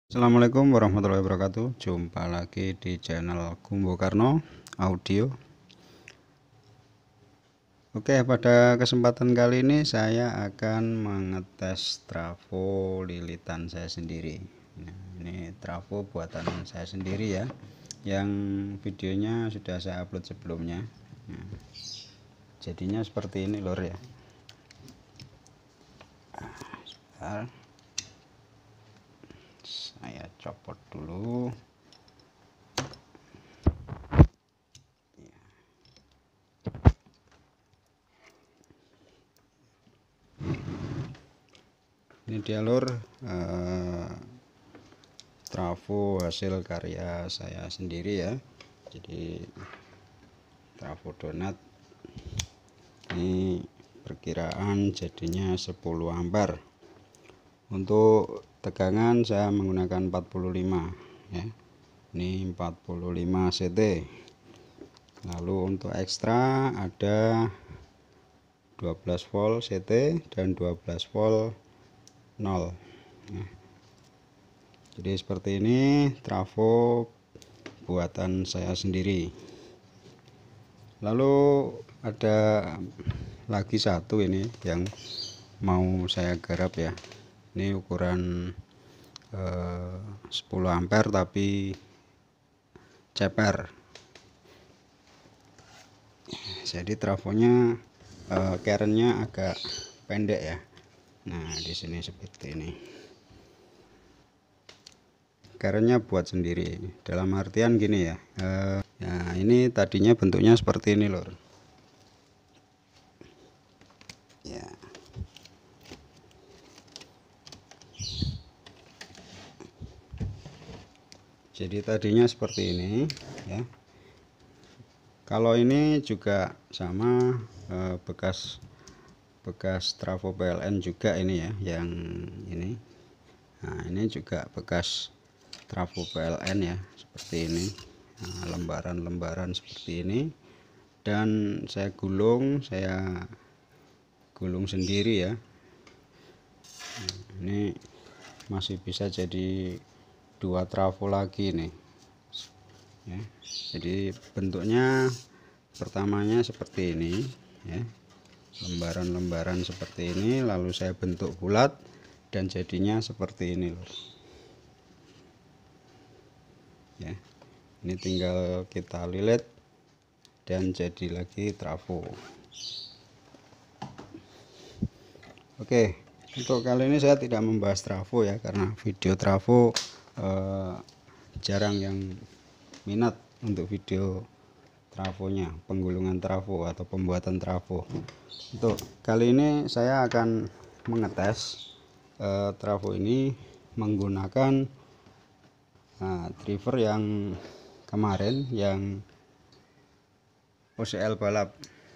Assalamualaikum warahmatullahi wabarakatuh. Jumpa lagi di channel Gumbo Karno Audio. Oke, pada kesempatan kali ini saya akan mengetes trafo lilitan saya sendiri. Nah, ini trafo buatan saya sendiri ya, yang videonya sudah saya upload sebelumnya. Nah, jadinya seperti ini lor ya. Saya copot dulu. Ini dia lor, trafo hasil karya saya sendiri ya. Jadi trafo donat ini perkiraan jadinya 10 ampere. Untuk tegangan saya menggunakan 45 ya. Ini 45 CT. Lalu untuk ekstra ada 12 volt CT dan 12 volt 0 ya. Jadi seperti ini trafo buatan saya sendiri. Lalu ada lagi satu ini yang mau saya garap ya. Ini ukuran 10 ampere tapi ceper. Jadi trafonya kerennya agak pendek ya. Nah, di sini seperti ini. Kerennya buat sendiri. Dalam artian gini ya. Nah, ini tadinya bentuknya seperti ini lor. Ya. Jadi tadinya seperti ini ya. Kalau ini juga sama, bekas trafo PLN juga ini ya, yang ini. Nah, ini juga bekas trafo PLN ya, seperti ini. Nah, lembaran-lembaran seperti ini. Dan saya gulung sendiri ya. Nah, ini masih bisa jadi 2 trafo lagi nih ya. Jadi bentuknya pertamanya seperti ini ya, lembaran-lembaran seperti ini, lalu saya bentuk bulat dan jadinya seperti ini loh ya. Ini tinggal kita lilit dan jadi lagi trafo. Oke, untuk kali ini saya tidak membahas trafo ya, karena video trafo jarang yang minat untuk video trafonya, penggulungan trafo atau pembuatan trafo. Untuk kali ini saya akan mengetes trafo ini menggunakan driver yang kemarin yang OCL balap.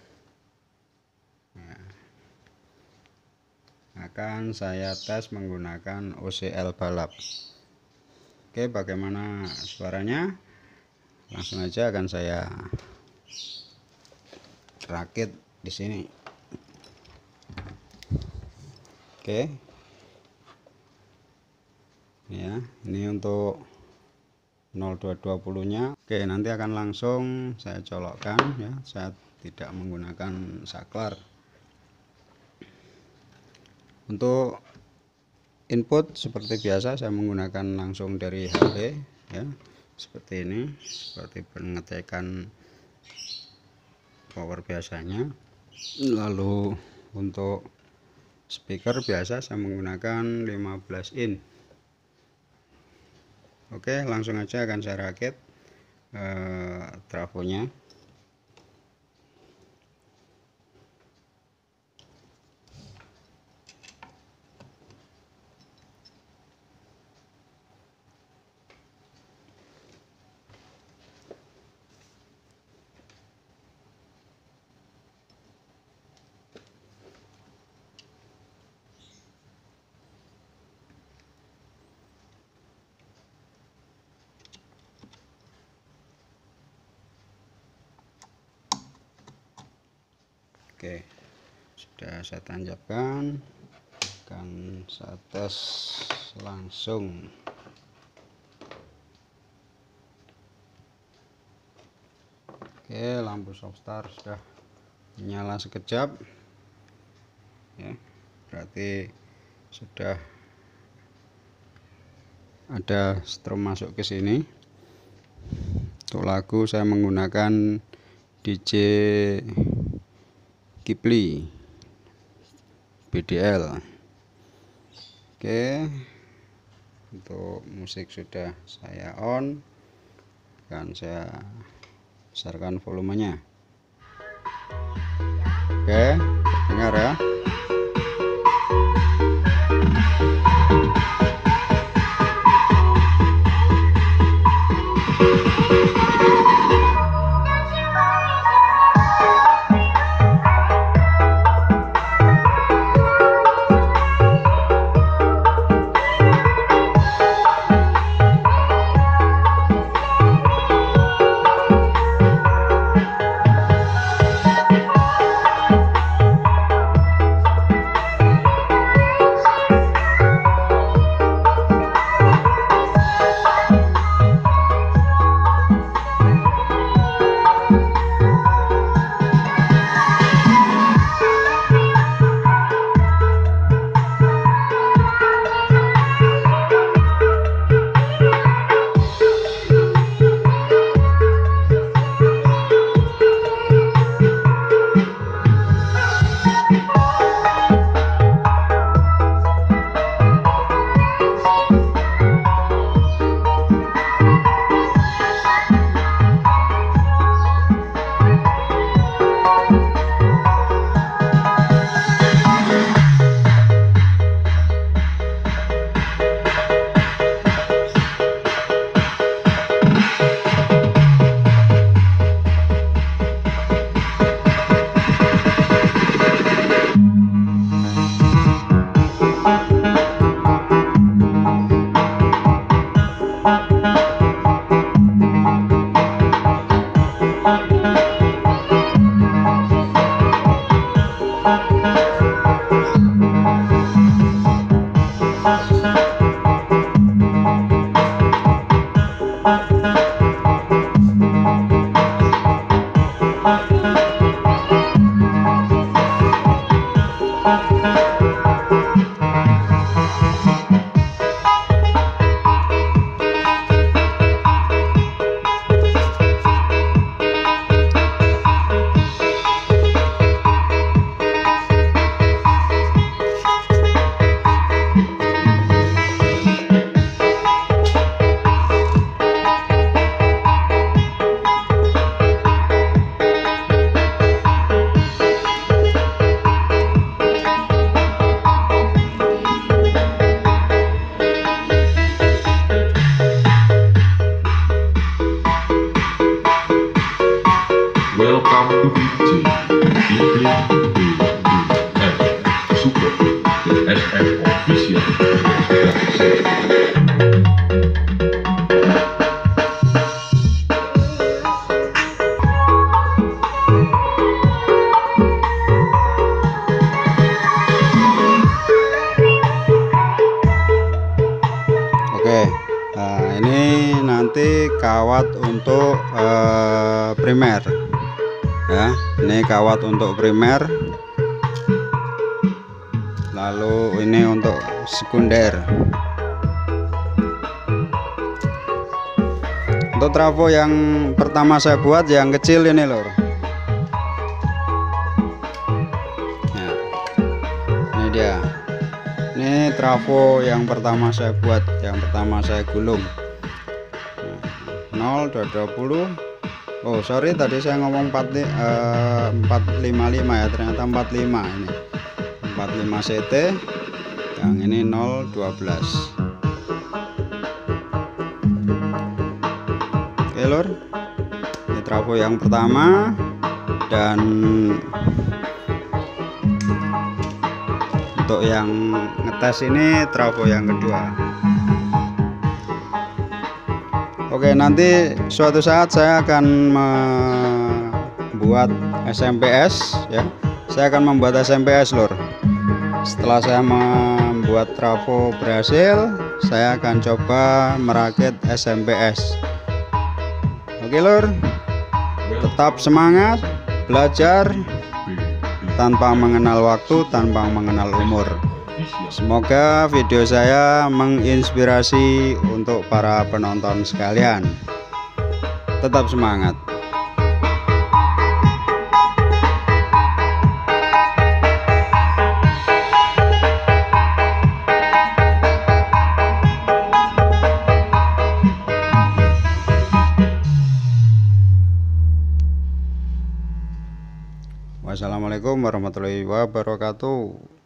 Akan saya tes menggunakan OCL balap. Oke, bagaimana suaranya? Langsung aja akan saya rakit di sini. Oke. Ya, ini untuk 0220 nya. Oke, nanti akan langsung saya colokkan ya. Saya tidak menggunakan saklar. Untuk input seperti biasa saya menggunakan langsung dari HP ya, seperti ini, seperti pengecekan power biasanya. Lalu untuk speaker biasa saya menggunakan 15 in. Oke, langsung aja akan saya rakit trafonya. Oke, sudah saya tancapkan, akan saya tes langsung. Oke, lampu stop start sudah menyala sekejap ya, berarti sudah ada strom masuk ke sini. Untuk lagu saya menggunakan DJ Kipli BDL. Oke, untuk musik sudah saya on, dan saya besarkan volumenya. Oke, dengar ya. Welcome to DJ Kipli BDL Super SF Official. Oke, nah ini nanti kawat untuk primer ya. Ini kawat untuk primer, lalu ini untuk sekunder. Untuk trafo yang pertama saya buat yang kecil ini lor ya, ini dia. Ini trafo yang pertama saya buat, yang pertama saya gulung. 0, 220. Oh sorry, tadi saya ngomong 455 ya, ternyata 45. Ini 45 CT, yang ini 012. Oke lor, ini trafo yang pertama, dan untuk yang ngetes ini trafo yang kedua. Oke, nanti suatu saat saya akan membuat SMPS ya. Saya akan membuat SMPS lor. Setelah saya membuat trafo berhasil, saya akan coba merakit SMPS. Oke lor, Tetap semangat belajar tanpa mengenal waktu, tanpa mengenal umur. Semoga video saya menginspirasi untuk para penonton sekalian. Tetap semangat. Wassalamualaikum warahmatullahi wabarakatuh.